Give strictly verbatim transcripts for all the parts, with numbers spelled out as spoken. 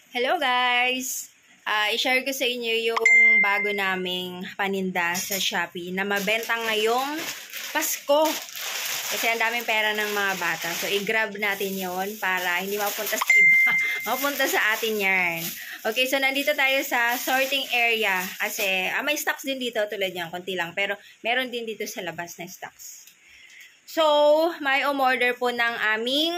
Hello guys! Uh, i-share ko sa inyo yung bago naming paninda sa Shopee na mabenta ngayong Pasko. Kasi ang daming pera ng mga bata. So, i-grab natin yon para hindi mapunta sa iba. Mapunta sa atin yan. Okay, so nandito tayo sa sorting area. Kasi ah, may stocks din dito tulad yan. Konti lang. Pero meron din dito sa labas na stocks. So, may umorder po ng aming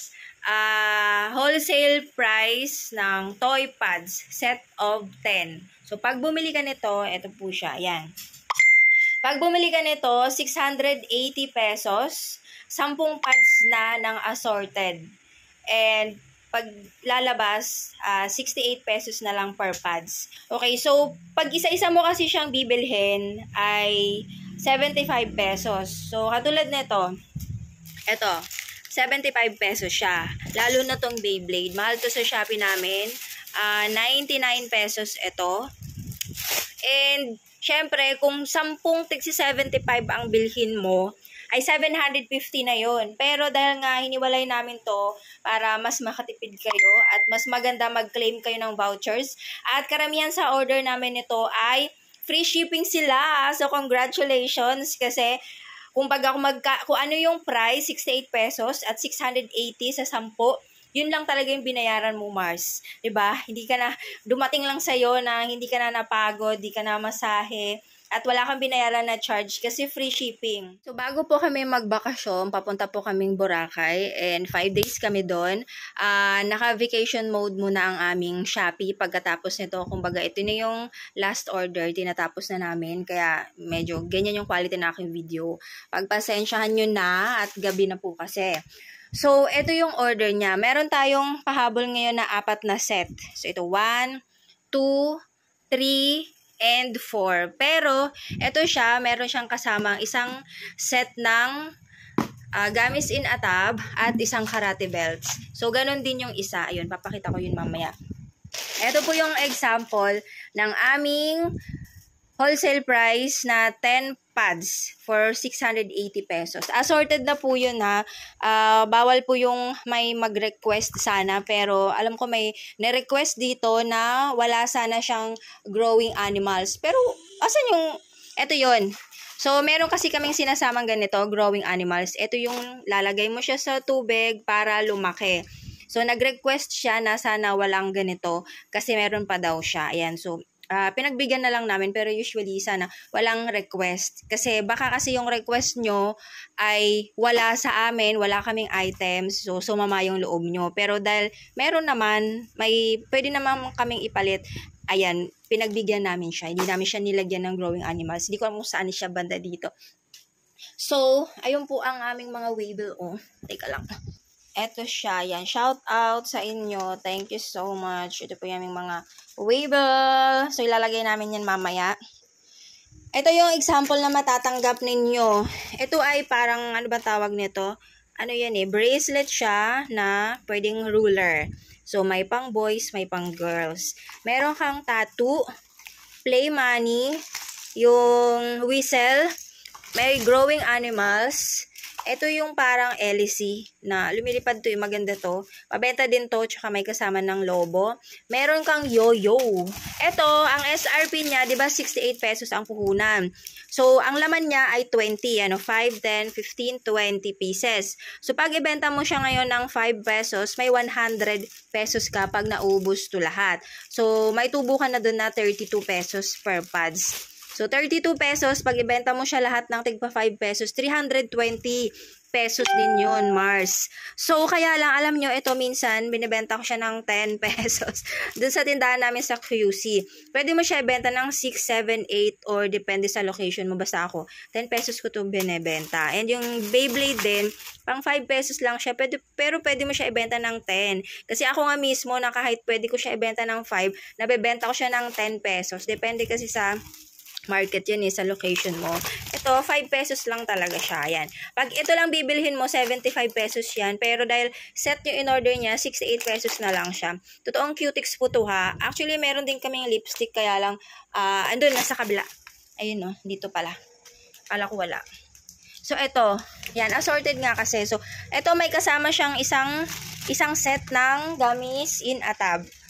Uh, wholesale price ng toy pads, set of ten. So, pag bumili ka nito, ito po siya, yan. Pag bumili ka nito, six hundred eighty pesos, ten pads na ng assorted. And, pag lalabas, uh, sixty-eight pesos na lang per pads. Okay, so, pag isa-isa mo kasi siyang bibilhin, ay seventy-five pesos. So, katulad nito, ito, seventy-five pesos siya. Lalo na tong Beyblade. Mahal to sa Shopee namin. Uh, ninety-nine pesos ito. And, syempre, kung sampung tigsi seventy-five ang bilhin mo, ay seven hundred fifty na yon. Pero dahil nga hiniwalay namin to para mas makatipid kayo at mas maganda mag-claim kayo ng vouchers. At karamihan sa order namin nito ay free shipping sila. So, congratulations kasi kung baga kung, magka, kung ano yung price, sixty-eight pesos at six hundred eighty sa sampu, yun lang talaga yung binayaran mo, Mars. Diba? Hindi ka na, dumating lang sa'yo na hindi ka na napagod, hindi ka na masahe, at wala kang binayaran na charge kasi free shipping. So, bago po kami magbakasyon, papunta po kaming Boracay and five days kami doon. Uh, naka-vacation mode muna ang aming Shopee pagkatapos nito. Kumbaga, ito na yung last order, tinatapos na namin. Kaya, medyo ganyan yung quality na aking video. Pagpasensyahan nyo na at gabi na po kasi. So, ito yung order niya. Meron tayong pahabol ngayon na apat na set. So, ito one, two, three, and four. Pero, ito siya, meron siyang kasamang isang set ng uh, gamis in a tab at isang karate belts. So, ganun din yung isa. Ayun, papakita ko yun mamaya. Ito po yung example ng aming wholesale price na ten pads for six hundred eighty pesos. Assorted na po yun ha. Uh, bawal po yung may mag-request sana. Pero alam ko may na-request dito na wala sana siyang growing animals. Pero asan yung, eto yun. So meron kasi kaming sinasamang ganito, growing animals. Ito yung lalagay mo siya sa tubig para lumaki. So nag-request siya na sana walang ganito kasi meron pa daw siya. Ayan, so Uh, pinagbigyan na lang namin pero usually sana walang request kasi baka kasi yung request nyo ay wala sa amin, wala kaming items, so sumama yung loob nyo. Pero dahil meron naman, may pwede naman kaming ipalit, ayan, pinagbigyan namin siya. Hindi namin siya nilagyan ng growing animals. Hindi ko alam kung saan siya banda dito. So, ayun po ang aming mga wable. Oh, teka lang. Eto siya, yan. Shout out sa inyo. Thank you so much. Ito po yung aming mga wable. So, ilalagay namin yan mamaya. Ito yung example na matatanggap ninyo. Ito ay parang, ano ba tawag nito? Ano yan eh? Bracelet siya na pwedeng ruler. So, may pang boys, may pang girls. Meron kang tattoo, play money, yung whistle, may growing animals. Ito yung parang L C na lumilipad to, yung maganda to. Pabenta din to, tsaka may kasama ng lobo. Meron kang yo-yo. Ito, ang S R P niya, di ba sixty-eight pesos ang puhunan. So, ang laman niya ay twenty, ano, five, ten, fifteen, twenty pieces. So, pag ibenta mo siya ngayon ng five pesos, may one hundred pesos ka pag naubos to lahat. So, may tubo ka na dun na thirty-two pesos per pads. So, thirty-two pesos, pag ibenta mo siya lahat ng tigpa five pesos, three hundred twenty pesos din yun, Mars. So, kaya lang, alam nyo, ito minsan, binibenta ko siya ng ten pesos. Dun sa tindahan namin sa Q C. Pwede mo siya ibenta ng six, seven, eight, or depende sa location mo. Basta ako, ten pesos ko ito binibenta. And yung Beyblade din, pang five pesos lang siya, pwede, pero pwede mo siya ibenta ng ten. Kasi ako nga mismo, na kahit pwede ko siya ibenta ng five, nabibenta ko siya ng ten pesos. Depende kasi sa market yun eh, sa location mo. Ito, five pesos lang talaga siya. Yan. Pag ito lang bibilhin mo, seventy-five pesos yan. Pero dahil set yung in-order niya, sixty-eight pesos na lang siya. Totoong cutics po to ha. Actually, meron din kaming lipstick, kaya lang, uh, andun, nasa kabila. Ayun no, dito pala. Kala ko wala. So, ito. Yan, assorted nga kasi. So, ito may kasama siyang isang, isang set ng gummies in a tab.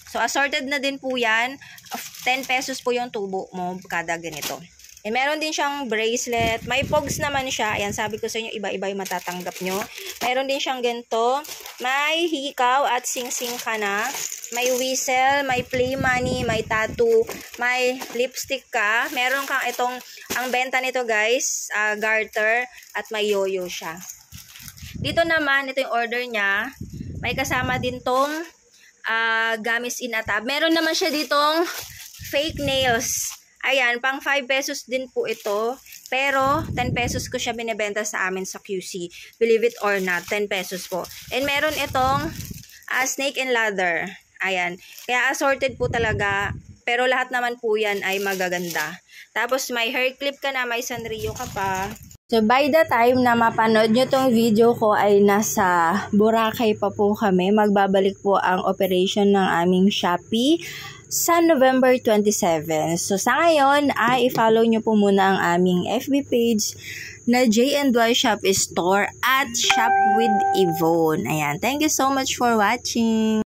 So, assorted na din po yan. ten pesos po yung tubo mo kada ganito. And meron din siyang bracelet. May pogs naman siya. Ayan, sabi ko sa inyo, iba-iba yung matatanggap nyo. Meron din siyang ganito. May hikaw at sing-sing ka na. May whistle, may play money, may tattoo, may lipstick ka. Meron kang itong, ang benta nito guys, uh, garter, at may yoyo siya. Dito naman, ito yung order niya. May kasama din tong uh, gamis in a tab. Meron naman siya ditong fake nails. Ayan, pang five pesos din po ito. Pero, ten pesos ko siya binibenta sa amin sa Q C. Believe it or not, ten pesos po. And meron itong uh, snake and ladder. Ayan. Kaya assorted po talaga. Pero lahat naman po yan ay magaganda. Tapos may hair clip ka na, may Sanrio ka pa. So, by the time na mapanood nyo tong video ko ay nasa Boracay pa po kami. Magbabalik po ang operation ng aming Shopee sa November twenty-seven. So, sa ngayon, ay i-follow nyo po muna ang aming F B page na J and Y Shopee Store at Shop with Yvonne. Ayan. Thank you so much for watching.